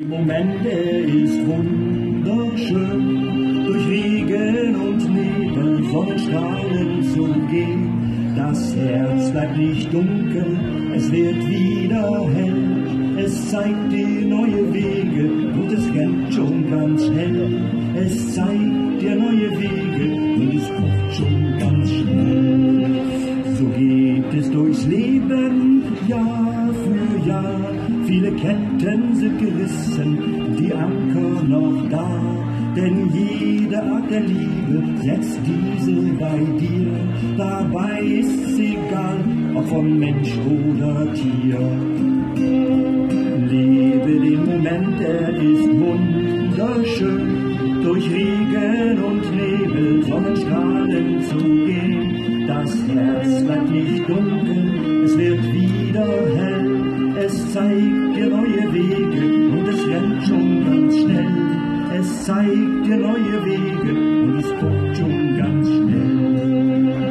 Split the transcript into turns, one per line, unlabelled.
Im Moment, er ist wunderschön, durch Regen und Nebel, Sonnenstrahlen zu gehen. Das Herz bleibt nicht dunkel, es wird wieder hell. Es zeigt dir neue Wege und es rennt schon ganz schnell. Es zeigt dir neue Wege und es kommt schon ganz schnell. So geht es durchs Leben, Jahr für Jahr. Viele Ketten sind gerissen, die Anker noch da. Denn jede Art der Liebe setzt diese bei dir. Dabei ist's egal, ob von Mensch oder Tier. Lebe den Moment, er ist wunderschön. Durch Regen und Nebel, Sonnenstrahlen zu gehen. Das Herz bleibt nicht dunkel, es wird wieder hell. Es zeigt dir neue Wege und es rennt schon ganz schnell. Es zeigt dir neue Wege und es guckt schon